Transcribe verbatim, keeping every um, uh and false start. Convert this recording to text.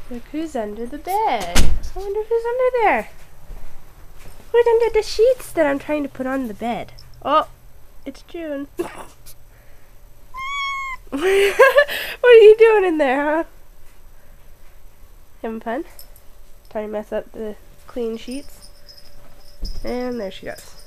Look who's under the bed. I wonder who's under there. Who's under the sheets that I'm trying to put on the bed? Oh, it's June. What are you doing in there, huh? Having fun? Trying to mess up the clean sheets. And there she goes.